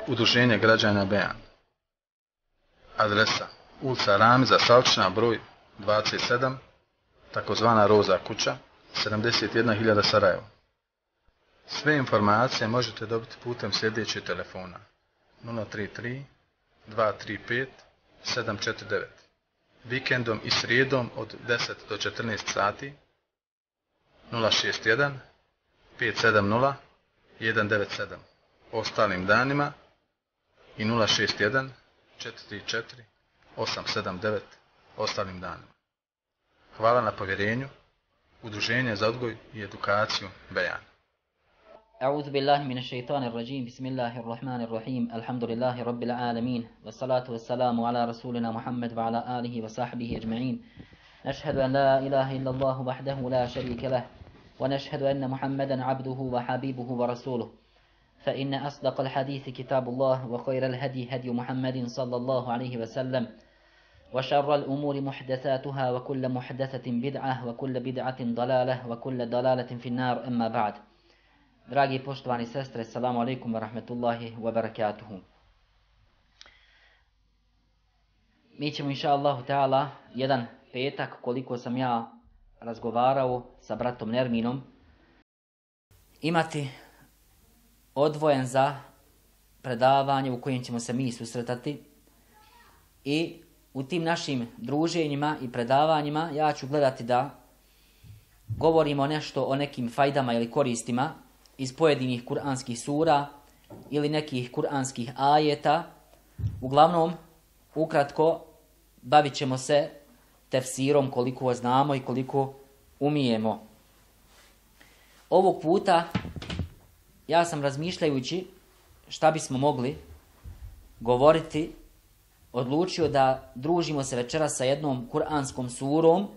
Udruženje građana Bejan. Adresa: ulica Ramiza Salčina, broj 27, takozvana Roza kuća, 71.000 Sarajevo. Sve informacije možete dobiti putem sljedećih telefona: 033 235 749. Vikendom i srijedom od 10 do 14 sati 061 570 197. Ostalim danima i 061 434 879 ostalim danima. Hvala na povjerenju. Udruženje za odgoj i edukaciju Bejan. أعوذ بالله من الشيطان الرجيم بسم الله الرحمن الرحيم الحمد لله رب العالمين والصلاة والسلام على رسولنا محمد وعلى آله وصحبه أجمعين نشهد أن لا إله إلا الله وحده لا شريك له ونشهد أن محمدا عبده وحبيبه ورسوله فإن أصدق الحديث كتاب الله وخير الهدي هدي محمد صلى الله عليه وسلم وشر الأمور محدثاتها وكل محدثة بدعة وكل بدعة ضلالة وكل ضلالة في النار أما بعد. Dragi poštovani sestre, assalamu alaikum wa rahmetullahi wa barakatuhu. Mi ćemo inša Allahu ta'ala jedan petak, koliko sam ja razgovarao sa bratom Nerminom, imati odvojen za predavanje u kojem ćemo se mi susretati i u tim našim druženjima i predavanjima ja ću gledati da govorimo nešto o nekim fajdama ili koristima iz pojedinih kuranskih sura ili nekih kuranskih ajeta. Uglavnom, ukratko, bavit ćemo se tefsirom koliko znamo i koliko umijemo. Ovog puta ja sam, razmišljajući šta bismo mogli govoriti, odlučio da družimo se večeras sa jednom kuranskom surom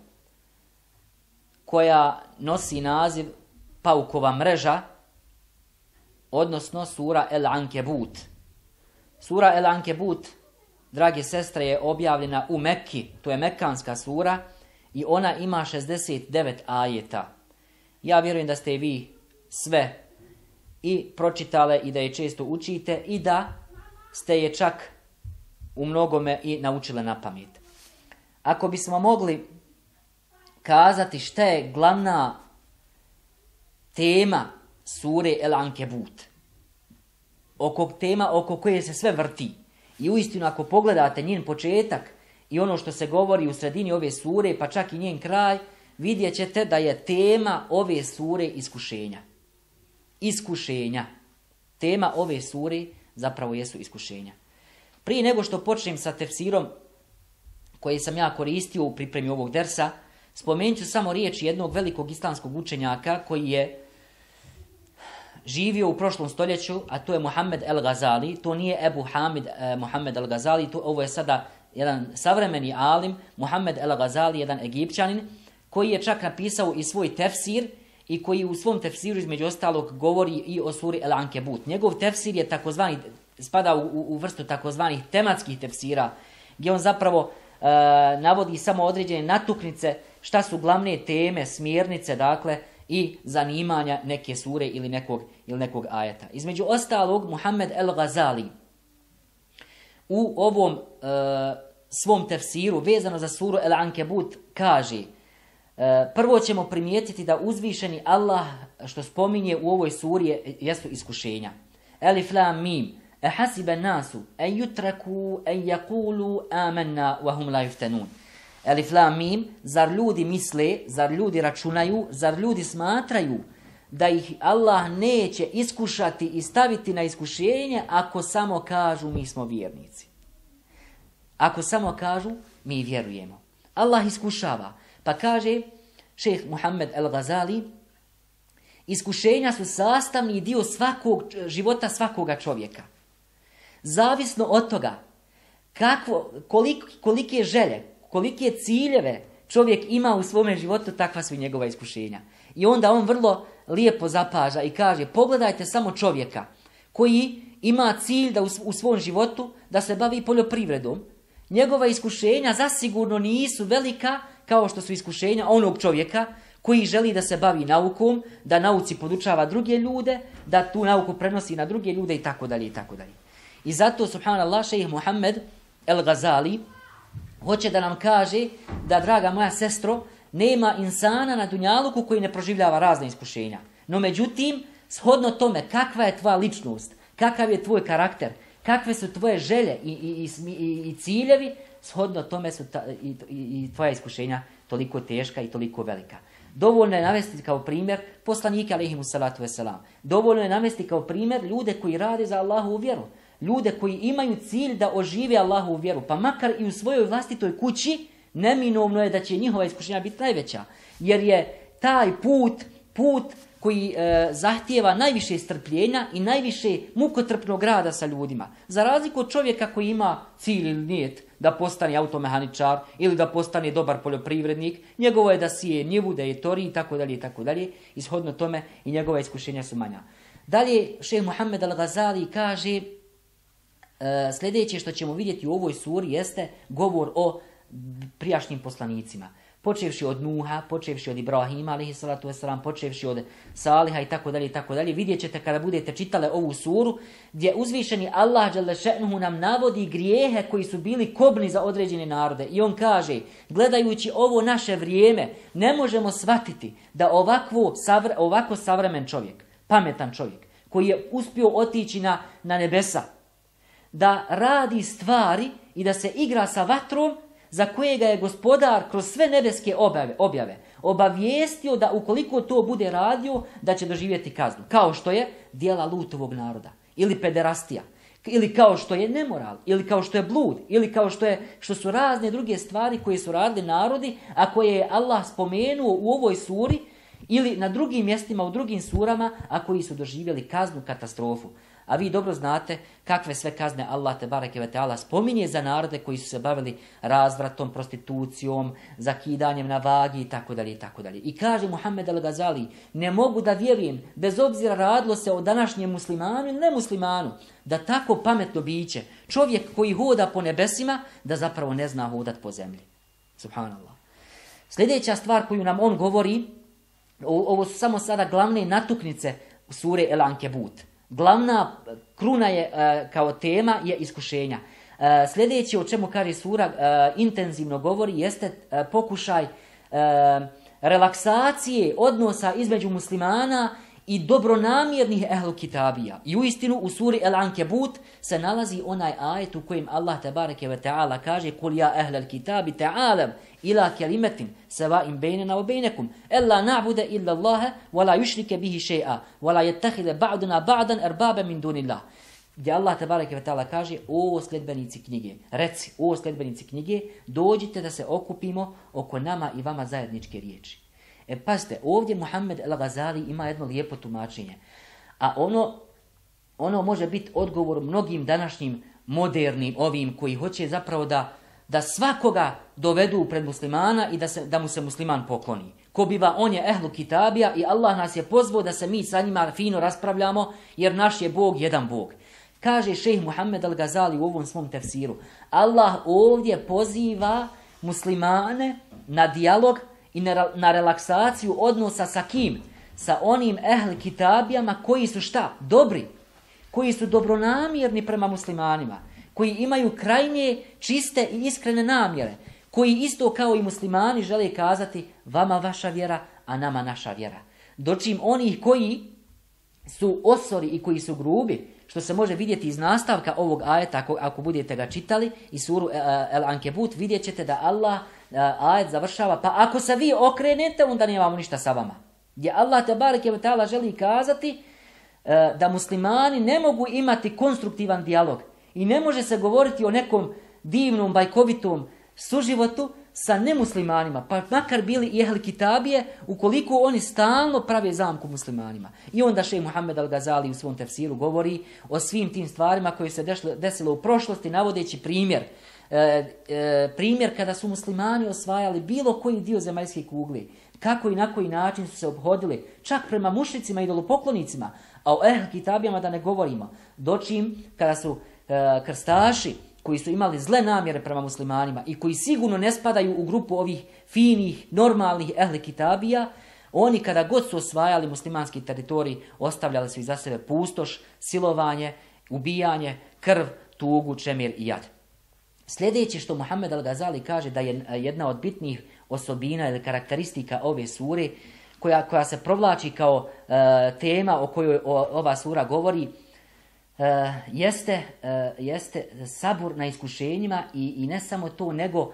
koja nosi naziv Paukova mreža, odnosno sura El Ankebut. Sura El Ankebut, drage sestre, je objavljena u Mekki, to je mekanska sura i ona ima 69 ajeta. Ja vjerujem da ste vi sve i pročitale i da je često učite i da ste je čak u mnogome i naučile na pamet. Ako bismo mogli kazati šta je glavna tema sure El Ankebut, tema oko koje se sve vrti, i uistinu ako pogledate njen početak i ono što se govori u sredini ove sure, pa čak i njen kraj, vidjet ćete da je tema ove sure iskušenja. Iskušenja. Tema ove sure zapravo jesu iskušenja. Prije nego što počnem sa tefsirom koji sam ja koristio u pripremi ovog dersa, spomenut ću samo riječ jednog velikog islamskog učenjaka koji je živio u prošlom stoljeću, a to je Muhammed el-Gazali. To nije Ebu Hamid Muhammed el-Gazali, ovo je sada jedan savremeni alim, Muhammed el-Gazali, jedan Egipćanin, koji je čak napisao i svoj tefsir i koji u svom tefsiru između ostalog govori i o suri El Ankebut. Njegov tefsir je takozvani, spada u vrstu takozvanih tematskih tefsira, gdje on zapravo navodi samo određene natuknice šta su glavne teme, smjernice, dakle, i zanimanja neke sure ili nekog ajeta. Između ostalog, Muhammed el-Gazali u ovom svom tefsiru vezano za suru El Ankebut kaže: prvo ćemo primijetiti da uzvišeni Allah što spominje u ovoj suri jesu iskušenja. Elif lam mim ehasibe nasu en yutraku en yakulu amanna wa hum la yuftanun. Elif lam mim, zar ljudi misle, zar ljudi računaju, zar ljudi smatraju da ih Allah neće iskušati i staviti na iskušenje ako samo kažu mi smo vjernici. Ako samo kažu mi vjerujemo. Allah iskušava. Pa kaže šejh Muhammed el-Gazali, iskušenja su sastavni dio života svakoga čovjeka. Zavisno od toga kolike želje, kolike ciljeve čovjek ima u svome životu, takva su i njegova iskušenja. I onda on vrlo lijepo zapaža i kaže: pogledajte samo čovjeka koji ima cilj da u svom životu da se bavi poljoprivredom. Njegova iskušenja zasigurno nisu velika kao što su iskušenja onog čovjeka koji želi da se bavi naukom, da nauci podučava druge ljude, da tu nauku prenosi na druge ljude i tako dalje i tako dalje. I zato, subhanallah, šejh Muhammed el-Gazali hoće da nam kaže da, draga moja sestro, nema insana na dunjaluku koji ne proživljava razne iskušenja. No međutim, shodno tome kakva je tvoja ličnost, kakav je tvoj karakter, kakve su tvoje želje i ciljevi, shodno tome su i tvoja iskušenja toliko teška i toliko velika. Dovoljno je navesti kao primjer poslanike alejhimu salatu vesselam. Dovoljno je navesti kao primjer ljude koji rade za Allahovu vjeru. Ljude koji imaju cilj da ožive Allahovu vjeru, pa makar i u svojoj vlastitoj kući, neminovno je da će njihova iskušenja biti najveća. Jer je taj put koji zahtijeva najviše strpljenja i najviše mukotrpnog rada sa ljudima. Za razliku od čovjeka koji ima cilj ili nijet da postane automehaničar ili da postane dobar poljoprivrednik, njegovo je da sije njivu, da je tori i tako dalje. Ishodno tome i njegova iskušenja su manja. Dalje, šejh Muhammed al-Gazali kaže sljedeće što ćemo vidjeti u ovoj suri jeste govor o prijašnjim poslanicima. Počevši od Nuha, počevši od Ibrahima, alejhiselatu vesselam, počevši od Saliha i tako dalje. Vidjet ćete kada budete čitale ovu suru, gdje uzvišeni Allah dželle še'nuhu nam navodi grijehe koji su bili kobni za određene narode. I on kaže, gledajući ovo naše vrijeme, ne možemo shvatiti da ovako savremen čovjek, pametan čovjek, koji je uspio otići na nebesa, da radi stvari i da se igra sa vatrom, za kojega je gospodar kroz sve nebeske objave obavijestio da ukoliko to bude radio, da će doživjeti kaznu. Kao što je djela Lutovog naroda, ili pederastija, ili kao što je nemoral, ili kao što je blud, ili kao što su razne druge stvari koje su radili narodi, a koje je Allah spomenuo u ovoj suri, ili na drugim mjestima, u drugim surama, a koji su doživjeli kaznu, katastrofu. A vi dobro znate kakve sve kazne Allah tebareke ve teala spominje za narode koji su se bavili razvratom, prostitucijom, zakidanjem na vagi itd. I kaže Muhammed al-Gazali, ne mogu da vjerujem, bez obzira radilo se o današnjem muslimanu ili nemuslimanu, da tako pametno biće, čovjek koji hoda po nebesima, da zapravo ne zna hodat po zemlji. Subhanallah. Sljedeća stvar koju nam on govori, ovo su samo sada glavne natuknice sure El Ankebut. Glavna kruna je kao tema je iskušenja. Sljedeće o čemu kaže sura intenzivno govori jeste pokušaj relaksacije odnosa između muslimana i dobronamjernih ehlu kitabija. I uistinu u suri El Ankebut se nalazi onaj ajet u kojem Allah tebareke ve ta'ala kaže kul ja ehlel kitabi ta'alam ila kelimetin seva'im bejnena wa bejnekum ella na'bude illa Allahe wa la yushrike bihi še'a wa la jettahide ba'duna ba'dan erbabe min dunillah. Gdje Allah tebareke ve ta'ala kaže o sledbenici knjige, reci o sledbenici knjige, dođite da se okupimo oko nama i vama zajedničke riječi. Pazite, ovdje Muhammed el-Gazali ima jedno lijepo tumačenje. A ono može biti odgovor mnogim današnjim modernim ovim koji hoće zapravo da svakoga dovedu pred muslimana i da mu se musliman pokloni. Ko biva, on je ehlu kitabija i Allah nas je pozvao da se mi sa njima fino raspravljamo jer naš je Bog jedan Bog. Kaže šejh Muhammed el-Gazali u ovom svom tefsiru. Allah ovdje poziva muslimane na dijalog i na relaksaciju odnosa sa kim? Sa onim ehli kitabijama koji su šta? Dobri. Koji su dobronamjerni prema muslimanima. Koji imaju krajnje čiste i iskrene namjere. Koji isto kao i muslimani žele kazati vama vaša vjera, a nama naša vjera. Dočim onih koji su osori i koji su grubi, što se može vidjeti iz nastavka ovog ajeta, ako budete ga čitali, i suru El Ankebut, vidjet ćete da Allah ajet završava, pa ako se vi okrenete, onda nemamo ništa sa vama. Gdje Allah tebareke ve ta'ala želi kazati da muslimani ne mogu imati konstruktivan dijalog i ne može se govoriti o nekom divnom, bajkovitom suživotu sa nemuslimanima, pa makar bili i ehli kitabije, ukoliko oni stalno prave zamku muslimanima. I onda šejh Muhammed al-Gazali u svom tefsiru govori o svim tim stvarima koje se desilo u prošlosti, navodeći primjer. Primjer kada su muslimani osvajali bilo koji dio zemaljske kugle, kako i na koji način su se obhodili, čak prema mušricima i idolopoklonicima, a o ehli kitabijama da ne govorimo. Dočim kada su krstaši koji su imali zle namjere prema muslimanima i koji sigurno ne spadaju u grupu ovih finih, normalnih ehli kitabija, oni kada god su osvajali muslimanski teritorij, ostavljali su iza sebe pustoš, silovanje, ubijanje, krv, tugu, čemir i jad. Sljedeće što Muhammed al-Gazali kaže da je jedna od bitnih osobina ili karakteristika ove sure koja se provlači kao tema o kojoj ova sura govori, jeste sabur na iskušenjima i ne samo to, nego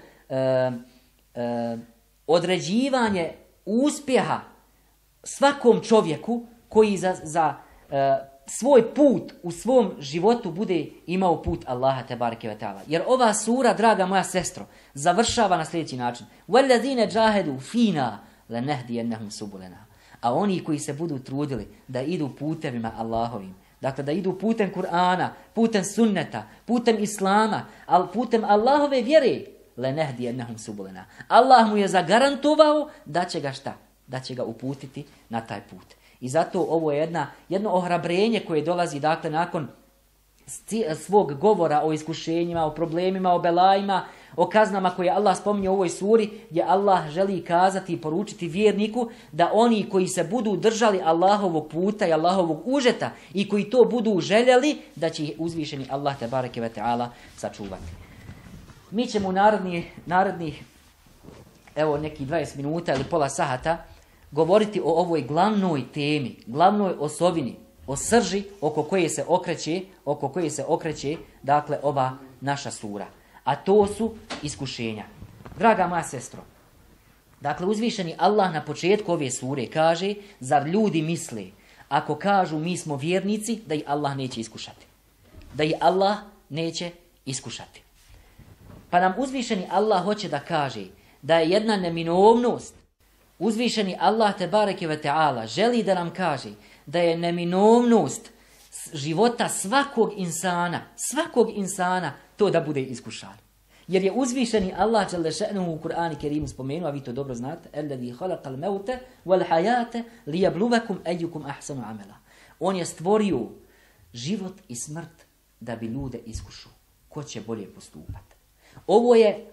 određivanje uspjeha svakom čovjeku koji za svoj put u svom životu bude imao put Allaha tebareke ve taala. Jer ova sura, draga moja sestro, završava na sljedeći način: وَالَّذِينَ جَاهَدُوا فِينَا لَنَهْدِيَنَّهُمْ سُبُلَنَا. A oni koji se budu trudili da idu putevima Allahovim, dakle da idu putem Kur'ana, putem sunneta, putem Islama, ali putem Allahove vjere, لَنَهْدِيَنَّهُمْ سُبُلَنَا. Allah mu je zagarantovao da će ga šta? Da će ga uputiti na taj put. I zato ovo je jedno ohrabrenje koje dolazi dakle nakon svog govora o iskušenjima, o problemima, o belajima, o kaznama koje Allah spominje u ovoj suri, gdje Allah želi kazati i poručiti vjerniku da oni koji se budu držali Allahovog puta i Allahovog užeta i koji to budu željeli, da će ih uzvišeni Allah tebareke ve taala sačuvati. Mi ćemo u narednih evo nekih 20 minuta ili pola sata govoriti o ovoj glavnoj temi, glavnoj osovini, o srži oko koje se okreće dakle ova naša sura. A to su iskušenja. Draga moja sestro, dakle uzvišeni Allah na početku ove sure kaže: zar ljudi misle ako kažu mi smo vjernici da ih Allah neće iskušati? Da ih Allah neće iskušati. Pa nam uzvišeni Allah hoće da kaže da je jedna neminovnost. Uzvišeni Allah tebareke ve taala želi da nam kaže da je neminovnost života svakog insana to da bude iskušan. Jer je uzvišeni Allah dželle šanehu u Kur'anu Kerimu spomenuo, a vi to dobro znate: "Ellezî halaqal mauta wal hayata liyabluwakum ayyukum ahsanu amala." On je stvorio život i smrt da bi ljude iskušao ko će bolje postupati. Ovo je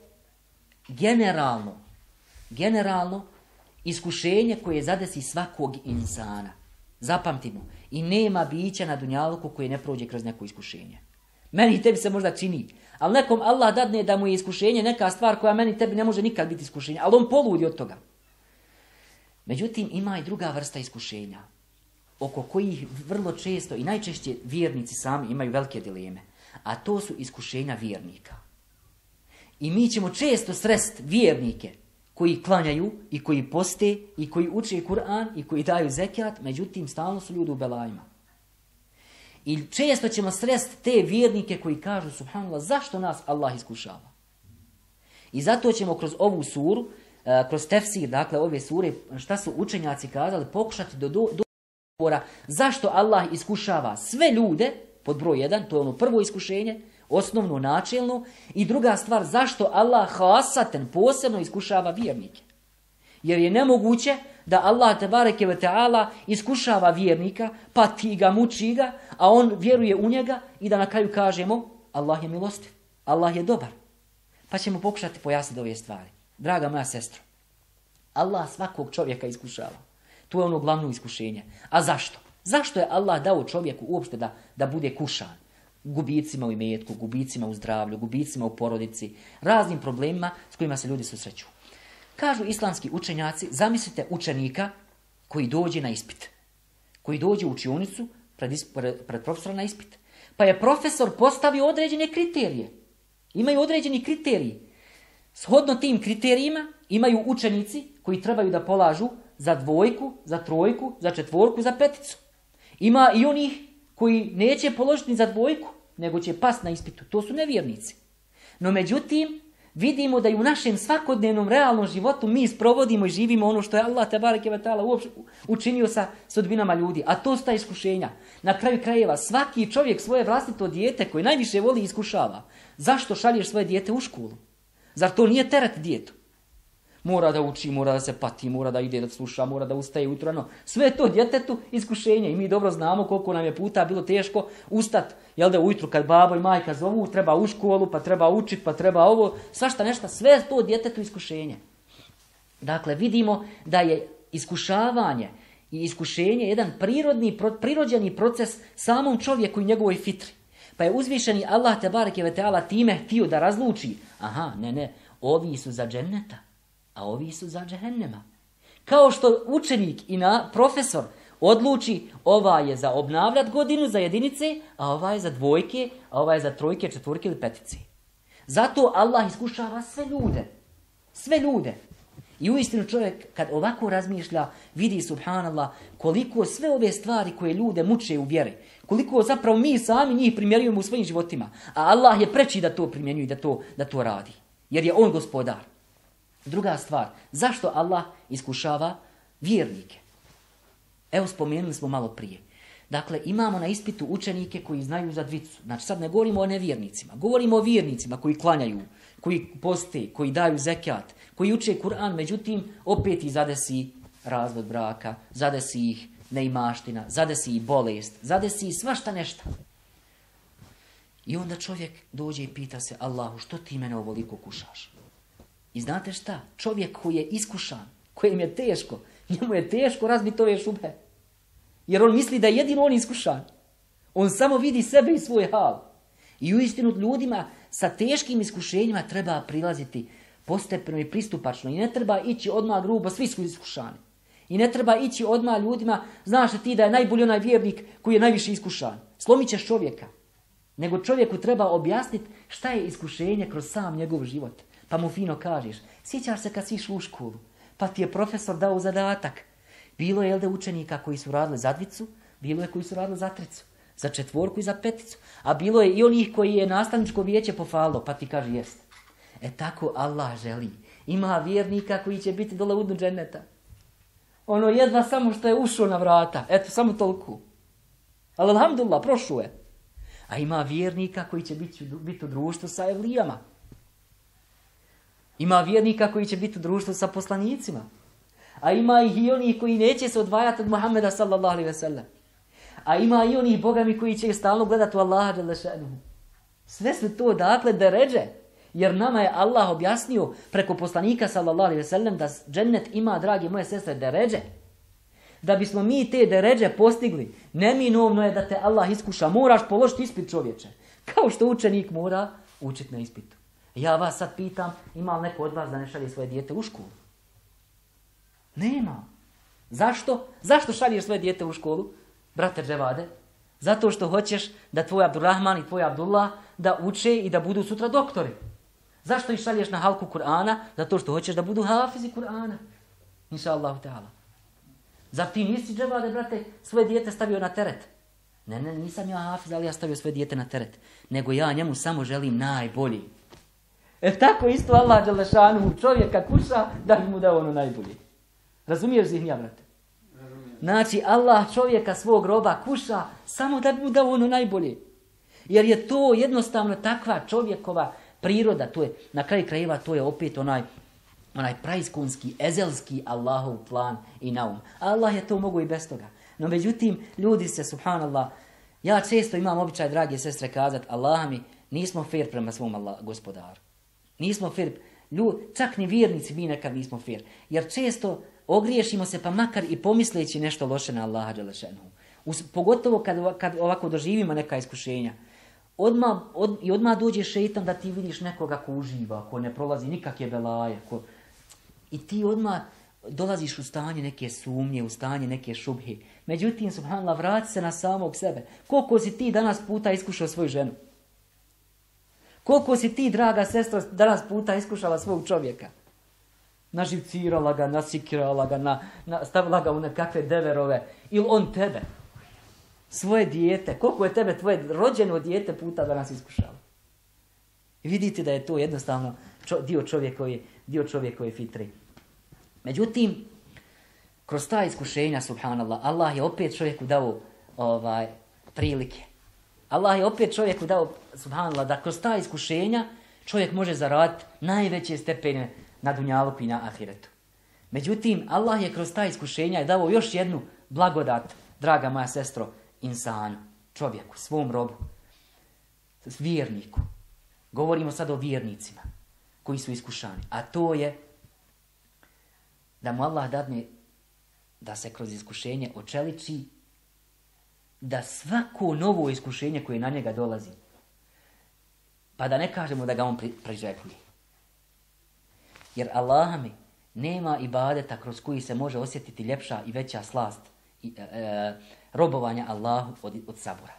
generalno iskušenje koje zadesi svakog insana. Zapamtimo, i nema bića na dunjaluku koje ne prođe kroz neko iskušenje. Meni i tebi se možda čini, ali nekom Allah dadne da mu je iskušenje neka stvar koja meni i tebi ne može nikad biti iskušenje, ali on poludi od toga. Međutim, ima i druga vrsta iskušenja, oko kojih vrlo često i najčešće vjernici sami imaju velike dileme, a to su iskušenja vjernika. I mi ćemo često sresti vjernike koji klanjaju i koji poste i koji uče Kur'an i koji daju zekijat, međutim stalno su ljudi u belajima. I često ćemo sresti te vjernike koji kažu: subhanallah, zašto nas Allah iskušava? I zato ćemo kroz ovu suru, kroz tefsir, dakle ove sure, šta su učenjaci kazali, pokušati do odgovora zašto Allah iskušava sve ljude, pod broj 1, to je ono prvo iskušenje, osnovno, načelno, i druga stvar, zašto Allah hasaten, posebno iskušava vjernike. Jer je nemoguće da Allah tebareke ve taala iskušava vjernika, pa ti ga, muči ga, a on vjeruje u njega i da na kraju kažemo: Allah je milostiv, Allah je dobar. Pa ćemo pokušati pojasniti ove stvari. Draga moja sestro, Allah svakog čovjeka iskušava. To je ono glavno iskušenje. A zašto? Zašto je Allah dao čovjeku uopšte da bude kušan? Gubicima u imetku, gubicima u zdravlju, gubicima u porodici, raznim problemima s kojima se ljudi susreću. Kažu islamski učenjaci, zamislite učenika koji dođe na ispit, koji dođe u učionicu pred profesora na ispit. Pa je profesor postavio određene kriterije. Imaju određeni kriteriji. Shodno tim kriterijima imaju učenici koji trebaju da polažu za 2, za 3, za 4, za 5. Ima i onih koji neće položiti ni za 2, nego će past na ispitu. To su nevjernici. No međutim, vidimo da i u našem svakodnevnom realnom životu mi sprovodimo i živimo ono što je Allah tebareke ve taala uopšte učinio sa sudbinama ljudi. A to su ta iskušenja. Na kraju krajeva, svaki čovjek svoje vlastito dijete koje najviše voli iskušava. Zašto šalješ svoje dijete u školu? Zar to nije teret djetetu? Mora da uči, mora da se pati, mora da ide da sluša, mora da ustaje ujutro. Sve je to djetetu iskušenje i mi dobro znamo koliko nam je puta bilo teško ustati. Jel da ujutro kad babo i majka zovu, treba u školu, pa treba učiti, pa treba ovo, svašta nešto, sve je to djetetu iskušenje. Dakle, vidimo da je iskušavanje i iskušenje jedan prirođeni proces samom čovjeku i njegovoj fitri. Pa je uzvišeni Allah tebareke ve teala time htio da razluči. Aha, ne, ovi su za dženneta, a ovi su za džehennema. Kao što učenik i profesor odluči, ovaj je za obnavljat godinu, za jedinice, a ovaj je za dvojke, a ovaj je za trojke, četvorke ili petice. Zato Allah iskušava sve ljude. Sve ljude. I uistinu čovjek kad ovako razmišlja, vidi subhanallah koliko sve ove stvari koje ljude muče u vjeri, koliko zapravo mi sami njih primjenjujemo u svojim životima, a Allah je preči da to primjenjuje i da to radi. Jer je on gospodar. Druga stvar, zašto Allah iskušava vjernike? Evo spomenuli smo malo prije. Dakle, imamo na ispitu učenike koji znaju za dvicu. Znači sad ne govorimo o nevjernicima, govorimo o vjernicima koji klanjaju, koji poste, koji daju zekat, koji uče Kur'an, međutim, opet ih zadesi razvod braka, zadesi ih neimaština, zadesi ih bolest, zadesi ih svašta nešto. I onda čovjek dođe i pita se, Allahu, što ti mene ovoliko kušaš? I znate šta? Čovjek koji je iskušan, kojem je teško, njemu je teško razbiti ove šubhe. Jer on misli da je jedino on iskušan. On samo vidi sebe i svoj hal. I uistinu ljudima sa teškim iskušenjima treba prilaziti postepeno i pristupačno. I ne treba ići odmah grubo, svi su iskušani. I ne treba ići odmah ljudima, znaš li ti da je najbolji onaj vjernik koji je najviše iskušan. Slomit ćeš čovjeka. Nego čovjeku treba objasniti šta je iskušenje kroz sam njegov život. Pa mu fino kažeš, sjećaš se kad si išao u školu, pa ti je profesor dao zadatak. Bilo je učenika koji su radili za dvicu, bilo je koji su radili za tricu, za četvorku i za peticu. A bilo je i onih koji je nastavničko vijeće pofalilo, pa ti kaže jest. Tako Allah želi. Ima vjernika koji će biti dole u dnu dženneta. Ono jedva samo što je ušao na vrata. Eto, samo toliko. Ali alhamdulillah, prošao je. A ima vjernika koji će biti u društvu sa evlijama. Ima vjernika koji će biti u društvu sa poslanicima. A ima ih i onih koji neće se odvajati od Muhammeda sallallahu alaihi ve sellem. A ima i onih bogami koji će stalno gledati u Allaha dželle šanuhu. Sve su to dakle deređe. Jer nama je Allah objasnio preko poslanika sallallahu alaihi ve sellem da džennet ima, dragi moje sestre, deređe. Da bismo mi te deređe postigli, neminovno je da te Allah iskuša. Moraš položiti ispit, čovječe. Kao što učenik mora učiti na ispitu. Ja vas sad pitam, ima li neko od vas da ne šalje svoje dijete u školu? Nema. Zašto? Zašto šalješ svoje dijete u školu, brate Dževade? Zato što hoćeš da tvoj Abdurrahman i tvoj Abdullah da uče i da budu sutra doktori. Zašto ih šalješ na halku Kur'ana? Zato što hoćeš da budu hafizi Kur'ana. Inša Allahu ta'ala. Zar ti nisi, Dževade, brate, svoje dijete stavio na teret? Ne, nisam ja hafiz, ali ja stavio svoje dijete na teret. Nego ja njemu samo želim najbolji. Tako isto Allah dželešanu čovjeka kuša da bi mu dao ono najbolje. Razumiješ zihnja, brate? Znači, Allah čovjeka svog roba kuša samo da bi mu dao ono najbolje. Jer je to jednostavno takva čovjekova priroda. To je, na kraju krajeva, to je opet onaj praiskonski, ezelski Allahov plan i naum. Allah je to mogo i bez toga. No međutim, ljudi se, subhanallah, ja često imam običaj, drage sestre, kazati, Allah mi, nismo fair prema svom gospodaru. Nismo fair. Čak ni vjernici mi nekad nismo fair. Jer često ogriješimo se pa makar i pomisleći nešto loše na Allaha dželešenu. Pogotovo kad ovako doživimo neka iskušenja. Odmah dođe šeitan da ti vidiš nekoga ko uživa, ko ne prolazi nikakve belaje. I ti odmah dolaziš u stanje neke sumnje, u stanje neke šubhe. Međutim, subhanallah, vrati se na samog sebe. Koliko si ti danas puta iskušao svoju ženu? Koliko si ti, draga sestra, danas puta iskušala svog čovjeka? Naživcirala ga, nasikirala ga, stavila ga u nekakve deverove. Ili on tebe? Svoje dijete. Koliko je tebe tvoje rođeno dijete puta danas iskušalo? I vidite da je to jednostavno dio čovjekove fitri. Međutim, kroz ta iskušenja, subhanallah, Allah je opet čovjeku dao prilike. Allah je opet čovjeku dao, subhanallah, da kroz ta iskušenja čovjek može zaraditi najveće stepene na dunjaluku i na ahiretu. Međutim, Allah je kroz ta iskušenja dao još jednu blagodat, draga moja sestro, insanu, čovjeku, svom robu, vjerniku. Govorimo sad o vjernicima koji su iskušani. A to je da mu Allah dadne da se kroz iskušenje očeliči, da svako novo iskušenje koje na njega dolazi, Pa da ne kažemo da ga on priželjkuje. Jer Allaha mi nema ibadeta kroz koji se može osjetiti ljepša i veća slast robovanja Allahu od sabura.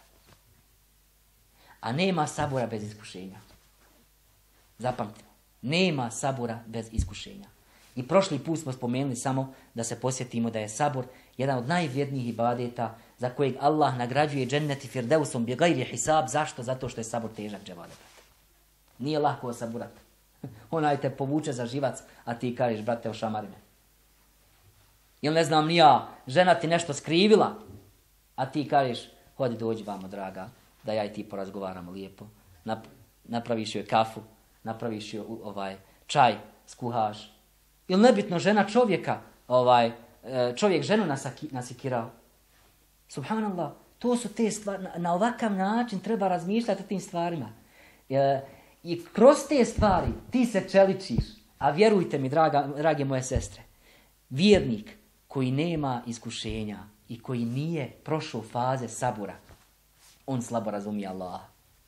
A nema sabura bez iskušenja. Zapamtimo. Nema sabura bez iskušenja. I prošli put smo spomenuli samo da se posjetimo da je sabur jedan od najvrijednijih ibadeta za kojeg Allah nagrađuje džennet i firdeusom bi gajri hisab. Zašto? Zato što je sabur težak dževadet. Nije lako osaburati. Onaj te povuče za živac, a ti kažeš, brate, ošamari me. Ili ne znam ni ja, žena ti nešto skrivila, a ti kažeš, hodi dođi vamo, draga, da ja i ti porazgovaramo lijepo. Napraviš joj kafu, napraviš joj čaj, skuhaš. Ili nebitno, žena čovjeka, čovjek ženu nasikirao. Subhanallah, to su te stvari, na ovakav način treba razmišljati o tim stvarima. I kroz te stvari ti se čeličiš. A vjerujte mi, drage moje sestre, vjernik koji nema iskušenja i koji nije prošao faze sabura, on slabo razumije Allaha.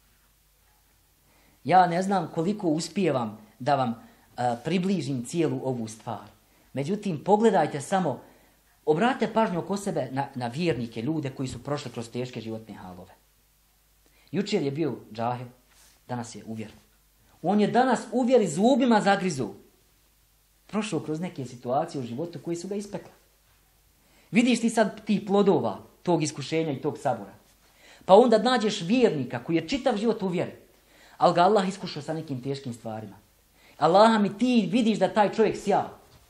Ja ne znam koliko uspijevam da vam približim cijelu ovu stvar. Međutim, pogledajte samo, obratite pažnju oko sebe na vjernike, ljude koji su prošli kroz teške životne halove. Jučer je bio džahil, danas je uvjeren. On je danas uvjeri zubima zagrizu. Prošao kroz neke situacije u životu koje su ga ispekle. Vidiš ti sad tih plodova, tog iskušenja i tog sabora. Pa onda nađeš vjernika koji je čitav život uvjeren, ali ga Allah iskušao sa nekim teškim stvarima. Allaha mi ti vidiš da taj čovjek sjao,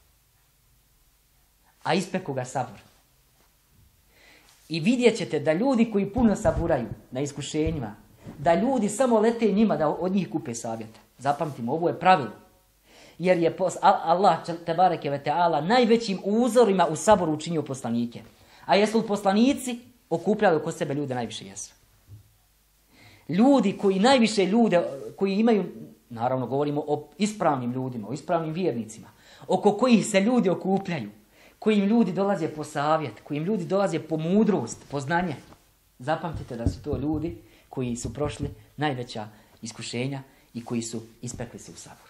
a ispekao ga sabor. I vidjet ćete da ljudi koji puno saburaju na iskušenjima, da ljudi samo lete njima da od njih kupe savjete. Zapamtimo, ovo je pravilo. Jer je Allah tebareke ve teala najvećim uzorima u saboru učinio poslanike. A jesu li poslanici okupljali oko sebe ljude? Najviše jesu. Ljudi koji najviše ljude, koji imaju, naravno govorimo o ispravnim ljudima, o ispravnim vjernicima, oko kojih se ljudi okupljaju, kojim ljudi dolaze po savjet, kojim ljudi dolaze po mudrost, po znanje. Zapamtite da su to ljudi koji su prošli najveća iskušenja i koji su ispekli se u saboru.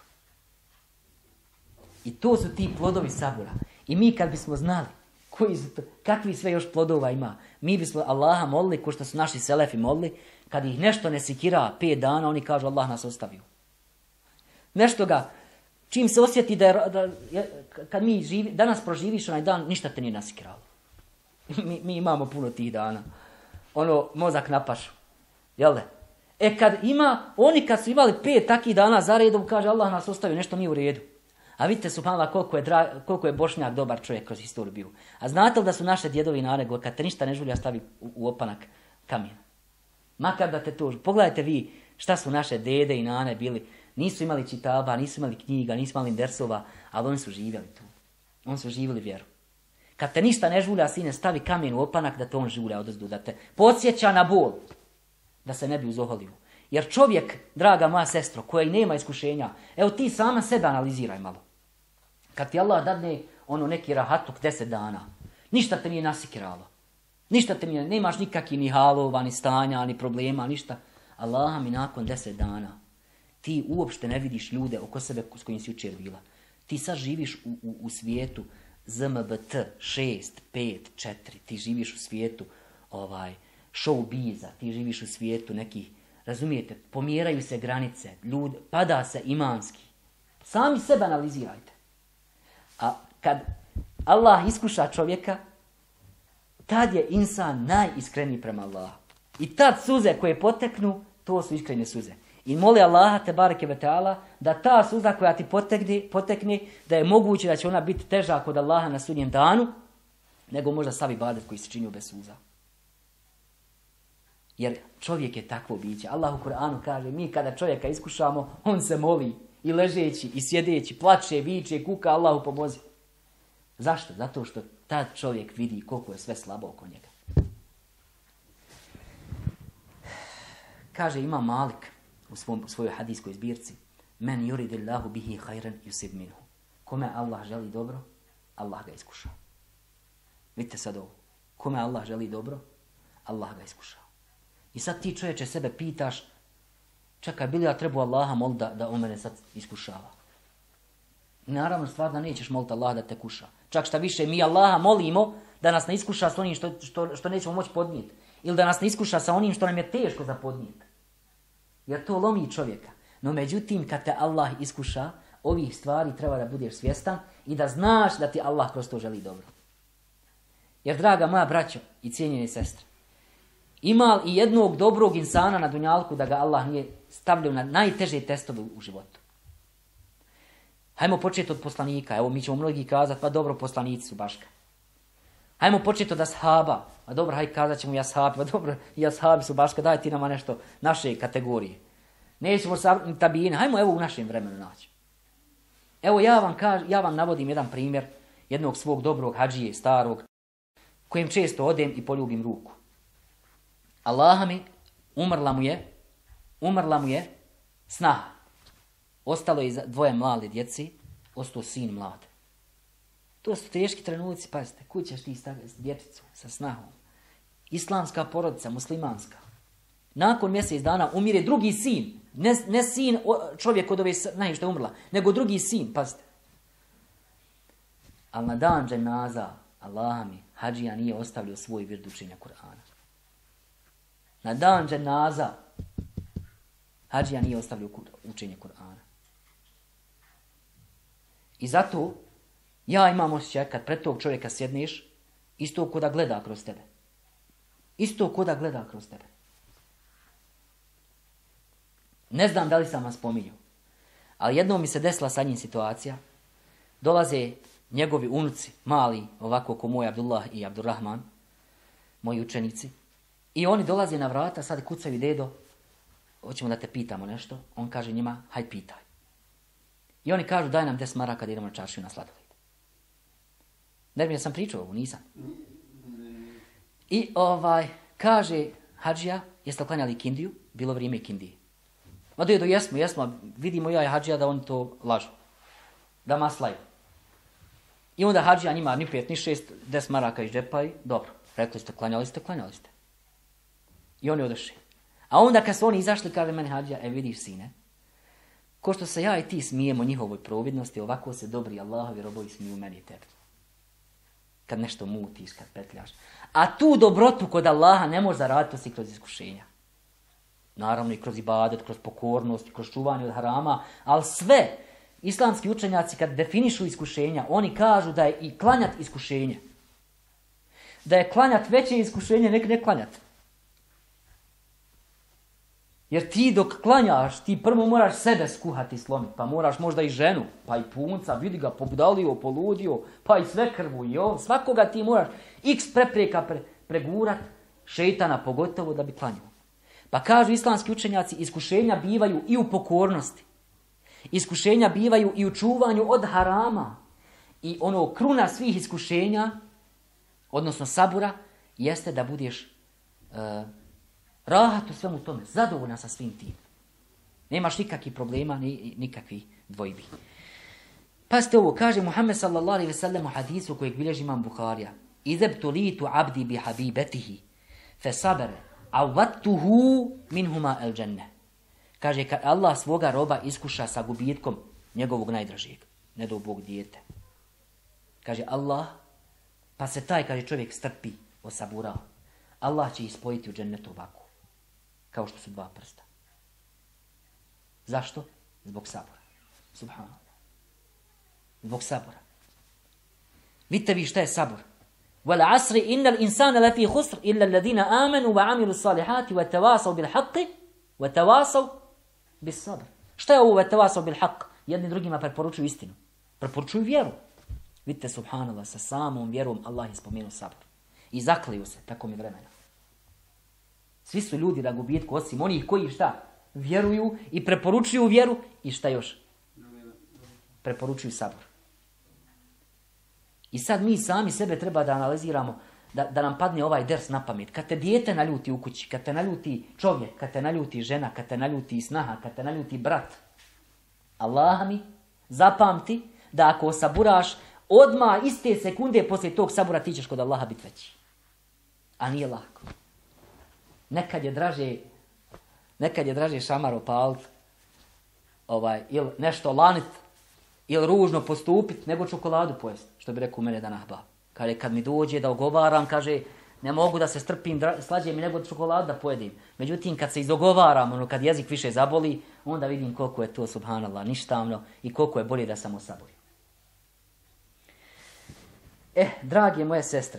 I to su ti plodovi sabora. I mi kad bismo znali kakvi sve još plodova ima, mi bismo Allaha molili, ko što su naši selefi molili, kad ih nešto ne sikira 5 dana, oni kažu Allah nas ostavio. Nešto ga, čim se osjeti kad danas proživiš onaj dan, ništa te nije nasikiralo. Mi imamo puno tih dana. Mozak na pašu. Jel' de? Kad su imali 5 takih dana za redom, kaže Allah nas ostavio, nešto nije u redu. A vidite, subhanallah, koliko je Bošnjak dobar čovjek kroz historiju bio. A znate li da su naše djedovi nane, kad te ništa ne žulja, stavi u opanak kamen. Makar da te to... Pogledajte vi šta su naše dede i nane bili. Nisu imali čitaba, nisu imali knjiga, nisu imali dersova, ali oni su živjeli tu. Oni su živjeli vjeru. Kad te ništa ne žulja, sine, stavi kamen u opanak da te on žulja odozdu, da te podsjeća na bol, da se ne bi uzoholio. Jer čovjek, draga moja sestro, koja i nema iskušenja, evo ti sama sebe analiziraj malo. Kad ti Allah dadne neki rahatuk 10 dana, ništa te nije nasikiralo. Ništa te nije, nemaš nikakvih ni halova, ni stanja, ni problema, ništa. Allah mi nakon 10 dana, ti uopšte ne vidiš ljude oko sebe s kojim si jučer bila. Ti sad živiš u svijetu ZMBT 6, 5, 4. Ti živiš u svijetu showbiza, ti živiš u svijetu nekih, razumijete, pomjeraju se granice, pada se imanski. Sami sebe analizirajte. A kad Allah iskuša čovjeka, tad je insan najiskreniji prema Allahu. I tad suze koje poteknu, to su iskrene suze. I moli Allaha tebareke ve teala da ta suza koja ti potekne, da je moguće da će ona biti teža kod Allaha na sudnjem danu, nego možda sav ibadet koji se činio bez suza. Jer čovjek je takvo biće. Allah u Kur'anu kaže, mi kada čovjeka iskušamo, on se moli i ležeći i sjedeći, plače, viče, kuka, Allahu pomozi. Zašto? Zato što tad čovjek vidi koliko je sve slabo oko njega. Kaže Imam Malik u svojoj hadijskoj zbirci, men yuridillahu bihi khayran yusib minhu. Kome Allah želi dobro, Allah ga iskuša. Vidite sad ovo. Kome Allah želi dobro, Allah ga iskuša. I sad ti čovječe sebe pitaš, čekaj, bili ja trebao Allaha moliti da on mene sad iskušava. Naravno, stvar da nećeš moliti Allaha da te kuša. Čak šta više, mi Allaha molimo da nas ne iskuša s onim što nećemo moći podnijeti. Ili da nas ne iskuša sa onim što nam je teško za podnijeti. Jer to lomi čovjeka. No međutim, kad te Allah iskuša, ovih stvari treba da budeš svjestan i da znaš da ti Allah kroz to želi dobro. Jer, draga moja braćo i cijenjene sestre, ima li i jednog dobrog insana na dunjalku da ga Allah nije stavljao na najteže testove u životu? Hajmo početi od poslanika. Evo, mi ćemo mnogi kazati, pa dobro, poslanici su baška. Hajmo početi od ashaba. Pa dobro, hajde kazat ćemo i ashabi. Pa dobro, i ashabi su baška. Daj ti nama nešto naše kategorije. Nećemo tabijine. Hajmo evo u našem vremenu naći. Evo, ja vam navodim jedan primjer jednog svog dobrog hadžije, starog, kojem često odem i poljubim ruku. Allah mi, umrla mu je snaha. Ostalo je dvoje mlade djeci, ostao sin mlad. To su teški trenuci, pazite, kud ćeš ti staviti djeticu sa snahom? Islamska porodica, muslimanska. Nakon mjesec dana umire drugi sin. Ne sin čovjek od ove što je umrla, nego drugi sin, pazite. Ali na dan dženaza, Allah mi, hadžija nije ostavljao svoj vird učenja Kur'ana. Na dan dženaza, hadžija nije ostavljao učenje Kur'ana. I zato ja imam osjećaj kad pred tog čovjeka sjedneš, isto ko da gleda kroz tebe. Isto ko da gleda kroz tebe. Ne znam da li sam vam spominjao, ali jednom mi se desila sa njim situacija. Dolaze njegovi unuci, mali, ovako ko moj Abdullah i Abdurrahman, moji učenici, i oni dolaze na vrata, sad kucaju, dedo, hoćemo da te pitamo nešto. On kaže njima, haj pitaj. I oni kažu, daj nam 10 maraka da idemo na čaršiju na sladoled. Ne znam, sam pričao ovo, nisam. I kaže hadžija, jeste klanjali kindiju? Bilo vrijeme kindije. Ma dedo, jesmo, vidimo ja i hadžija da oni to lažu. Da maslaju. I onda hadžija njima ni 5 ni 6, 10 maraka iz džepa i dobro. Rekli ste, klanjali ste. I oni odošli. A onda kad su oni izašli, kaže meni hadžija, vidiš sine, ko što se ja i ti smijemo njihovoj providnosti, ovako se dobri Allahovi robovi smiju meni i tebi. Kad nešto mutiš, kad petljaš. A tu dobrotu kod Allaha ne može zaraditi osim kroz iskušenja. Naravno i kroz ibadet, kroz pokornost, kroz čuvanje od harama, ali sve islamski učenjaci kad definišu iskušenja, oni kažu da je i klanjat iskušenje. Da je klanjat veće iskušenje, ne klanjat. Jer ti dok klanjaš, ti prvo moraš sebe skuhati i slomiti, pa moraš možda i ženu, pa i punca, vidi ga, pobudalio, poludio, pa i sve krvu i ovo. Svakoga ti moraš x prepreka pregurat, šeitana pogotovo da bi klanjao. Pa kažu islamski učenjaci, iskušenja bivaju i u pokornosti. Iskušenja bivaju i u čuvanju od harama. I ono kruna svih iskušenja, odnosno sabura, jeste da budeš rahat u svemu tome, zadovoljan sa svim tim. Nemaš nikakvih problema, nikakvih dvojbi. Pazite ovo, kaže Muhammed sallallahu alejhi ve sellem u hadisu kojeg bilježi imam Buharija. Izebtulitu abdi bi habibetihi, fe sabere, avattuhu minhuma el dženne. Kaže, kad Allah svoga roba iskuša sa gubitkom njegovog najdražijeg, ne do Bog dijete. Kaže Allah, pa se taj, kaže čovjek, strpi, osabura. Allah će ih spojiti u džennetu ovako, kao što su dva prsta. Zašto? Zbog sabora. Subhanallah. Zbog sabora. Vidite vi šta je sabor. Wal asri innal insana lafi khusr illa alladhina amanu wa amilu salihati wa tawasaw bil haqqi wa tawasaw bis sabr. Šta je ovo wa tawasaw bil haqq? Jedni drugima preporučuju istinu. Preporučuju vjeru. Vidite, subhanallah, sa samom vjerom Allah je spomenuo sabor. I zakliju se, tako mi vremena. Svi su ljudi na gubitku, osim onih koji šta? Vjeruju i preporučuju vjeru i šta još? Preporučuju sabor. I sad mi sami sebe treba da analiziramo, da nam padne ovaj ders na pamet. Kad te dijete naljuti u kući, kad te naljuti čovjek, kad te naljuti žena, kad te naljuti snaha, kad te naljuti brat, Allah mi zapamti da ako saburaš, odmah iste sekunde poslije tog sabura ti ćeš kod Allaha biti veći. A nije lako. Nekad Nekad je draže šamar opalit, ili nešto lanit, ili ružno postupit, nego čokoladu pojest, što bi rekao mene dan ahbab. Kaže, kad mi dođe da ogovaram, kaže, ne mogu da se strpim, slađe mi nego čokoladu da pojedim. Međutim, kad se izogovaram, kad jezik više zaboli, onda vidim koliko je to, subhanallah, ništavno i koliko je bolje da sam osaborio. Drage moje sestre,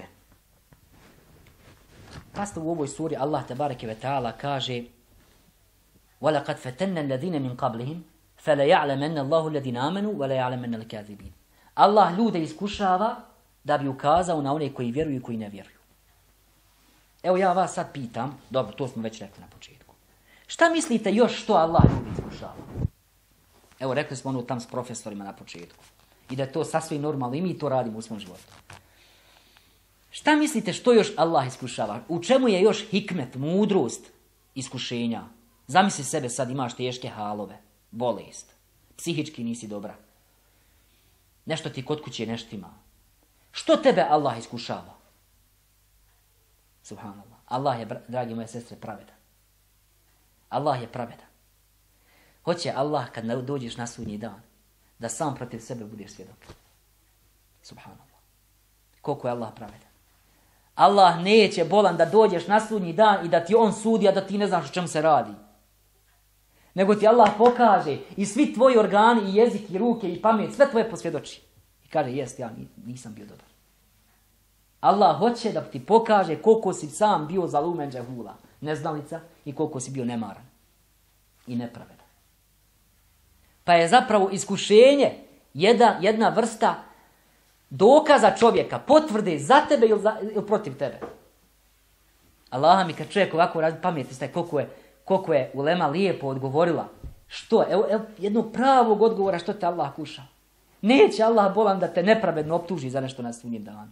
pasta u ovoj suri Allah tebareke ve ta'ala kaže وَلَقَدْ فَتَنَّ الَّذِينَ مِنْ قَبْلِهِمْ فَلَيَعْلَمَنَّ اللَّهُ الَّذِينَ آمَنُوا وَلَيَعْلَمَنَّ الْكَاذِبِينَ. Allah ljude iskušava da bi ukazao na one koji vjeruju i koji ne vjeruju. Evo ja vas sad pitam, dobro, to smo već rekli na početku. Šta mislite još što Allah ljude iskušava? Evo, rekli smo ono tam s profesorima na početku. I da je to sasvim normalno i mi to radimo u svom životu. Šta mislite što još Allah iskušava? U čemu je još hikmet, mudrost iskušenja? Zamisli sebe sad imaš teške halove, bolest, psihički nisi dobra. Nešto ti kod kuće neštima. Što tebe Allah iskušava? Subhanallah. Allah je, dragi moje sestre, pravedan. Allah je pravedan. Hoće Allah kad dođeš na sudnji dan da sam protiv sebe budeš svjedok. Subhanallah. Koliko je Allah pravedan. Allah neće bolan da dođeš na sudnji dan i da ti on sudi, a da ti ne znaš o čemu se radi. Nego ti Allah pokaže i svi tvoji organi i jezik i ruke i pamet, sve tvoje posvjedoči. I kaže, jest, ja nisam bio dobar. Allah hoće da ti pokaže koliko si sam bio zalumen džehula, neznalica, i koliko si bio nemaran i nepravedan. Pa je zapravo iskušenje jedna vrsta dokaza čovjeka, potvrde za tebe ili protiv tebe. Allah mi kad čovjek ovako radi pameti, staj koliko je ulema lijepo odgovorila. Što? Evo jednog pravog odgovora što te Allah kuša. Neće Allah bolan da te nepravedno optuži za nešto na sudnjem danu.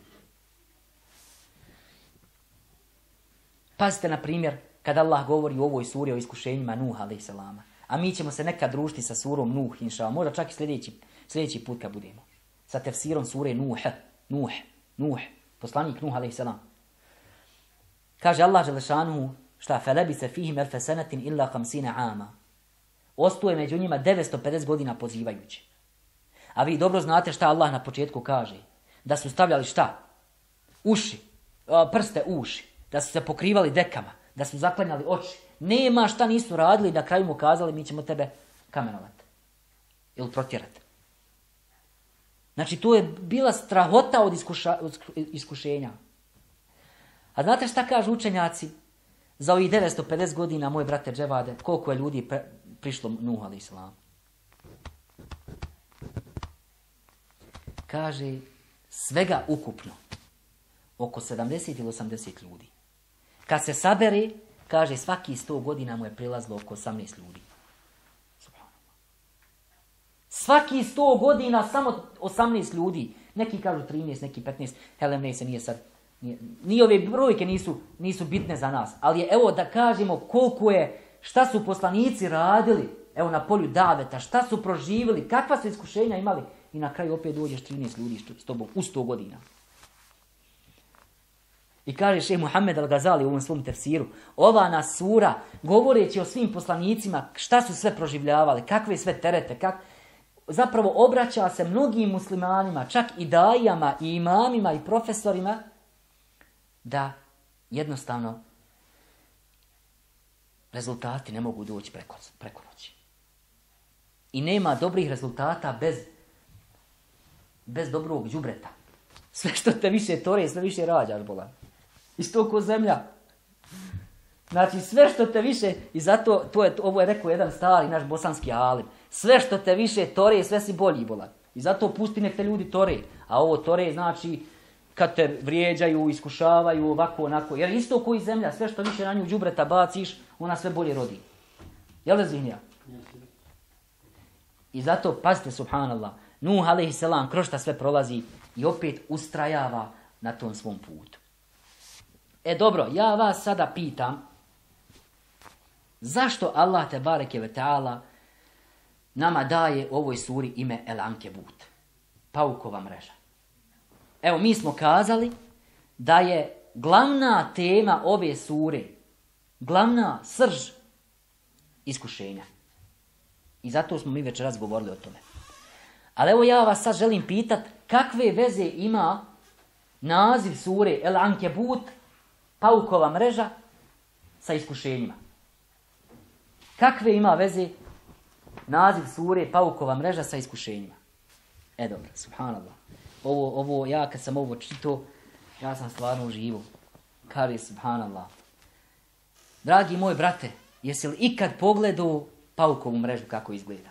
Pazite, na primjer, kad Allah govori u ovoj suri o iskušenjima Nuh, a.s. A mi ćemo se nekad družiti sa surom Nuh, inša, možda čak i sljedeći put kad budemo. Sa tefsirom sure Nuh, poslanik Nuh, a.s. Kaže Allah dželešanuhu, šta, فَلَبِسَ فِيهِمْ أَلْفَ سَنَةٍ إِلَّا 50 عَامًا. Ostuje među njima 950 godina pozivajući. A vi dobro znate šta Allah na početku kaže. Da su stavljali šta? Uši, prste u uši. Da su se pokrivali dekama. Da su zaklanjali oči. Nema šta nisu radili, na kraju mu kazali mi ćemo tebe kamenovati. Ili protjerati. Znači to je bila strahota od iskušenja. A znate šta kažu učenjaci? Za ovih 950 godina, moj brate Dževade, koliko je ljudi prišlo Nuh a.s. Kaže, svega ukupno, oko 70 ili 80 ljudi. Kad se sabere, kaže, svaki 100 godina mu je prilazilo oko 18 ljudi. Svaki 100 godina samo 18 ljudi. Neki kažu 13, neki 15. Helem, ne se nije sad. Ni ove brojke nisu bitne za nas. Ali je, evo da kažemo koliko je, šta su poslanici radili, evo na polju daveta, šta su proživjeli, kakva su iskušenja imali. I na kraju opet dođeš 13 ljudi s tobom u 100 godina. I kaže šejh Muhammed Al-Gazali u ovom svom tefsiru, ova nas sura, govoreći o svim poslanicima, šta su sve proživljavali, kakve sve terete, zapravo obraća se mnogim muslimanima, čak i dajama, i imamima, i profesorima, da jednostavno rezultati ne mogu doći preko noći. I nema dobrih rezultata bez dobrog đubreta. Sve što te više tore, sve više rađaš, bolan. Isto ko zemlja. Znači sve što te više, i zato ovo je rekao jedan stari naš bosanski alim, sve što te više tore, sve si bolji, bolan. I zato pusti nek te ljudi tore. A ovo tore znači kad te vrijeđaju, iskušavaju, ovako, onako. Jer isto koji zemlja, sve što više na nju đubreta baciš, ona sve bolje rodi. Jel da zihnija? I zato, pazite, subhanallah, Nuh a.s. kroz šta sve prolazi i opet ustrajava na tom svom putu. Dobro, ja vas sada pitam, zašto Allah tebareke ve ta'ala nama daje u ovoj suri ime El Ankebut, paukova mreža? Evo, mi smo kazali da je glavna tema ove sure, glavna srž iskušenja. I zato smo mi večeras govorili o tome. Ali evo ja vas sad želim pitat, kakve veze ima naziv sure El Ankebut, paukova mreža, sa iskušenjima? Kakve ima veze naziv sure paukova mreža sa iskušenjima? Dobro, subhanallah. Ovo, ja kad sam ovo čitao, ja sam stvarno uživo. Kaže, subhanallah. Dragi moj brate, jesi li ikad pogledao paukovu mrežu kako izgleda?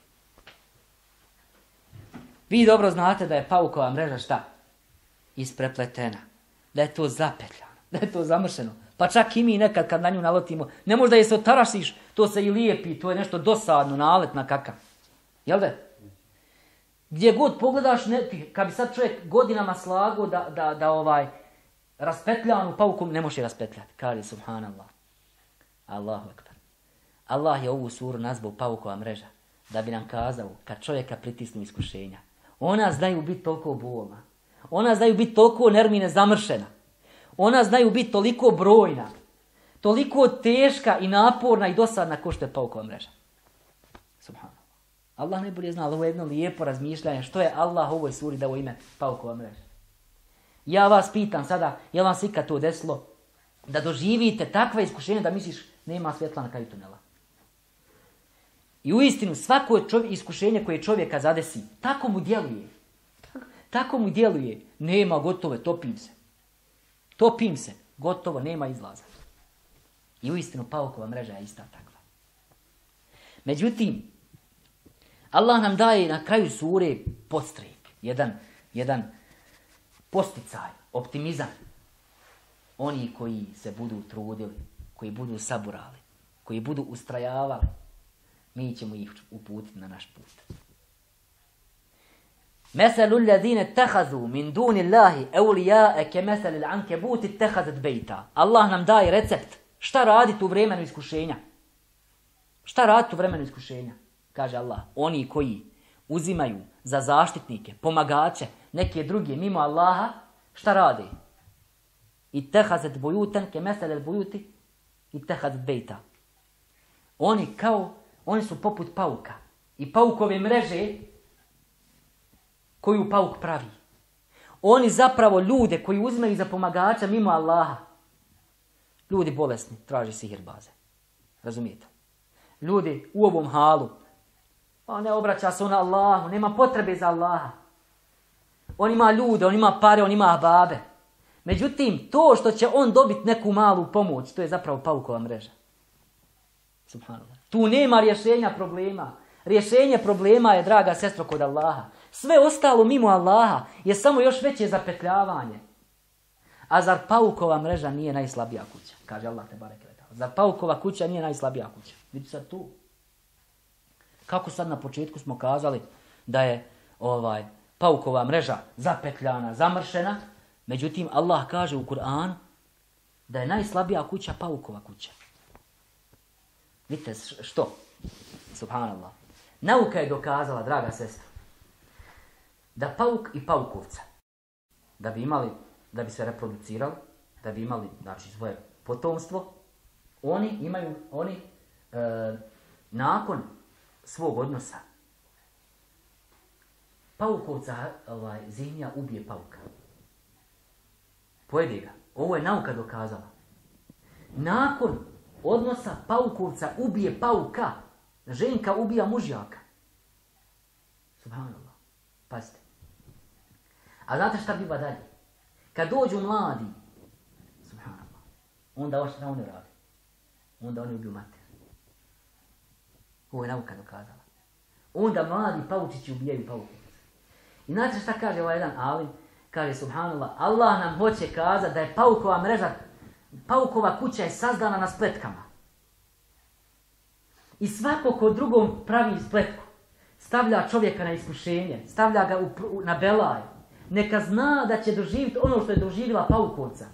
Vi dobro znate da je paukova mreža šta? Isprepletena. Da je to zapetljano. Da je to zamršeno. Pa čak i mi nekad kad na nju nalotimo, ne možda je se otarašiš, to se i lijepi, to je nešto dosadno, nalet na kakav. Jel da? Gdje god pogledaš, kad bi sad čovjek godinama slago da raspetljanu paukom, ne može raspetljati. Kaže, subhanallah. Allahu ekber. Allah je ovu suru nazvao paukova mreža, da bi nam kazao, kad čovjeka pritisnu iskušenja, ona znaju biti toliko bolna, ona znaju biti toliko nermine zamršena, ona znaju biti toliko brojna, toliko teška i naporna i dosadna ko što je paukova mreža. Subhanallah. Allah najbolje zna, ali ovo je jedno lijepo razmišljanje, što je Allah ovoj suri dao ime paukova mreža. Ja vas pitam sada, je li vam se ikad to desilo, da doživite takva iskušenja da misliš nema svjetla na kraju tunela? I uistinu svako iskušenje koje čovjeka zadesi, tako mu djeluje. Tako mu djeluje. Nema, gotovo, topim se. Topim se, gotovo, nema izlaza. I uistinu paukova mreža je ista takva. Međutim, Allah nam daje na kraju sure podstrek, jedan posticaj, optimizam. Oni koji se budu trudili, koji budu saburali, koji budu ustrajavali, mi ćemo ih uputiti na naš put. Mesalu alladhina ittakhadhu min duni Allahi awliya'a kamathali al-ankabut ittakhadhat bayta. Allah nam daje recept šta raditi u vremenu iskušenja. Šta raditi u vremenu iskušenja? Kaže Allah, oni koji uzimaju za zaštitnike, pomagače, neke druge mimo Allaha, šta rade? Ittakhadhat buyutan kamathali al-buyuti ittakhadhat bayta. Oni su poput pauka i paukove mreže koju pauk pravi. Oni zapravo ljude koji uzimaju za pomagača mimo Allaha. Ljudi bolesni traže sihirbaze. Razumijete? Ljudi u ovom halu. Pa ne obraća se on Allahu, nema potrebe za Allaha. On ima ljude, on ima pare, on ima ahbabe. Međutim, to što će on dobiti neku malu pomoć, to je zapravo paukova mreža. Subhanallah. Tu nema rješenja problema. Rješenje problema je, draga sestro, kod Allaha. Sve ostalo mimo Allaha je samo još veće zapetljavanje. A zar paukova mreža nije najslabija kuća? Kaže Allah te barek. Zar paukova kuća nije najslabija kuća? Vidite sad tu. Kako sad na početku smo kazali da je paukova mreža zapetljana, zamršena. Međutim, Allah kaže u Kur'anu da je najslabija kuća paukova kuća. Vidite što? Subhanallah. Nauka je dokazala, draga sestra, da pauk i paukovca, da bi se reproducirali, da bi imali, znači, svoje potomstvo, oni nakon svog odnosa, paukovca zinja ubije pauka. Pojede ga. Ovo je nauka dokazala. Nakon odnosa paukovca ubije pauka. Ženka ubija mužjaka. Subhanallah. Pazite. A znate šta biva dalje? Kad dođu mladi, subhanallah, onda šta oni rade? Onda oni ubiju mater. Ovo je nauka dokazala. Onda mladi paučići ubijaju paukovca. I znate šta kaže ovaj jedan alim? Kaže, subhanallah, Allah nam hoće kazati da je paukova mreža, paukova kuća je sazdana na spletkama. I svako ko drugom pravi spletku, stavlja čovjeka na iskušenje, stavlja ga na belaj, neka zna da će doživjeti ono što je doživjela paukovca.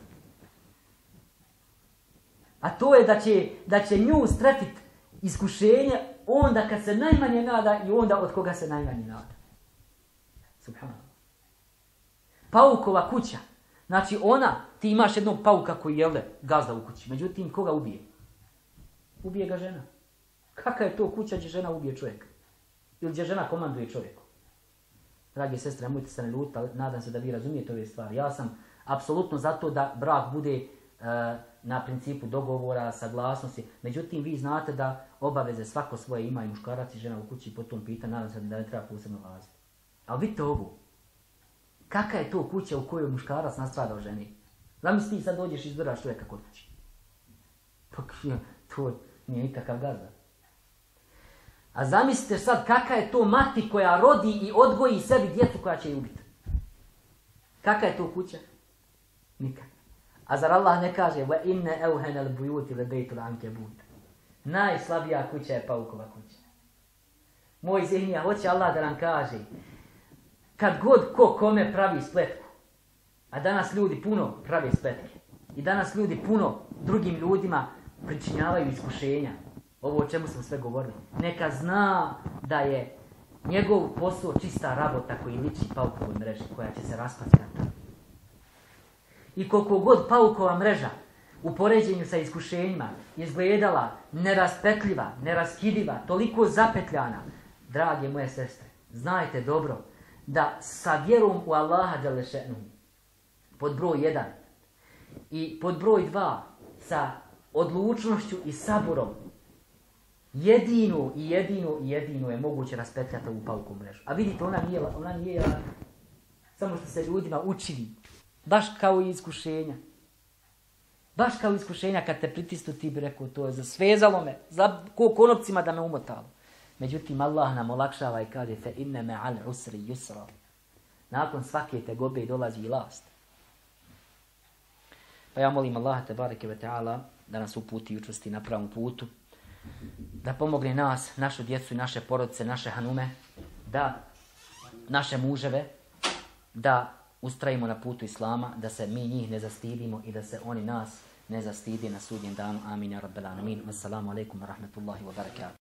A to je da će nju strefiti iskušenje onda kad se najmanje nada i onda od koga se najmanje nada. Subhanallah. Paukova kuća. Znači ti imaš jednog pauka koji je gazda u kući. Međutim, koga ubije? Ubije ga žena. Kakva je to kuća gdje žena ubije čovjeka? Ili gdje žena komanduje čovjeku? Dragi sestre, nemojte se ne ljutiti, ali nadam se da vi razumijete ove stvari. Ja sam apsolutno zato da brak bude na principu dogovora, saglasnosti. Međutim, vi znate da obaveze svako svoje ima i muškarac i žena u kući po tom pitanju, nadam se da ne treba posebno laziti. Ali vidite ovo. Kakva je to kuća u kojoj muškarac nastrada o ženi? Zamisli ti sad dođeš i izduraš čovjeka kod kući. To nije nikakav gazda. A zamislite sad kakva je to mati koja rodi i odgoji sebi djecu koja će je ubiti. Kakva je to kuća? Nikak. A zar Allah ne kaže وَإِنَّ أَوْهَنَ الْبُيُوتِ لَبَيْتُ الْعَنْكَبُوتِ? Najslabija kuća je paukova kuća. Moj zihnija, hoće Allah da nam kaže kad god ko kome pravi spletku, a danas ljudi puno pravi spletke i danas ljudi puno drugim ljudima pričinjavaju iskušenja, ovo o čemu smo sve govorili, neka zna da je njegov posao čista rabota koji liči paukovoj mreži koja će se raspackati. I koliko god paukova mreža u poređenju sa iskušenjima izgledala neraspetljiva, neraskidiva, toliko zapetljana, drage moje sestre, znajte dobro da sa vjerom u Allaha dželešenu pod broj 1 i pod broj 2 sa odlučnošću i saburom jedino je moguće raspetljati ovu paukovu mrežu. A vidite, ona nije samo što se ljudima učini. Baš kao i iskušenja. Baš kao iskušenja kad te pritisnu, ti bi rekao, to je zasvezalo me, ko konopcima da me umotalo. Međutim, Allah nam olakšava i kaže fe inne me al usri yusra. Nakon svake tegobe dolazi i last. Pa ja molim Allaha tebareke ve ta'ala da nas uputi i učvrsti na pravom putu, da pomogne nas, našu djecu i naše porodice, naše hanume, da naše muževe, da ustrajimo na putu Islama, da se mi njih ne zastidimo i da se oni nas ne zastidi na sudnjem danu. Amin, ja rabbel alamin. Wassalamu alaikum wa rahmatullahi wa barakatuh.